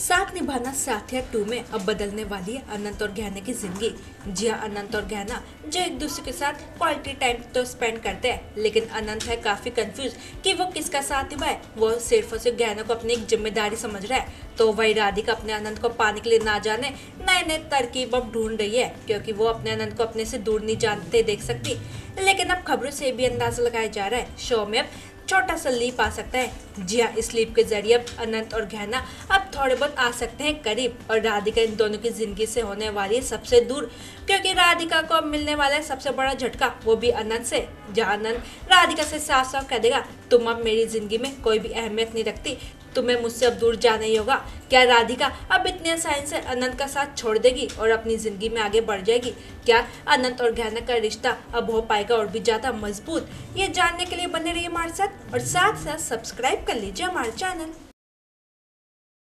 साथ निभाना साथिया 2 में अब बदलने वाली है अनंत और गहना की जिंदगी। जी हाँ, अनंत और गहना जो एक दूसरे के साथ क्वालिटी टाइम तो स्पेंड करते हैं, लेकिन अनंत है काफी कंफ्यूज कि वो किसका साथ निभाए। वो सिर्फ और सिर्फ गहना को अपनी एक जिम्मेदारी समझ रहा है, तो वही राधिका अपने अनंत को पाने के लिए ना जाने नए नए तरकीब अब ढूंढ रही है, क्योंकि वो अपने अनंत को अपने से दूर नहीं जानते देख सकती। लेकिन अब खबरों से भी अंदाजा लगाया जा रहा है शो में अब छोटा सा लीप आ सकता है। जी हाँ, इस लीप के जरिए अब अनंत और गहना अब थोड़े बहुत आ सकते हैं करीब, और राधिका इन दोनों की जिंदगी से होने वाली है सबसे दूर, क्योंकि राधिका को अब मिलने वाला है सबसे बड़ा झटका, वो भी अनंत से। जहाँ अनंत राधिका से साफ साफ कह देगा, तुम अब मेरी जिंदगी में कोई भी अहमियत नहीं रखती, तुम्हें मुझसे अब दूर जाना ही होगा। क्या राधिका अब इतने आसानी से अनंत का साथ छोड़ देगी और अपनी जिंदगी में आगे बढ़ जाएगी? क्या अनंत और गहना का रिश्ता अब हो पाएगा और भी ज्यादा मजबूत? ये जानने के लिए बने रहिए हमारे साथ, और साथ साथ सब्सक्राइब कर लीजिए हमारे चैनल।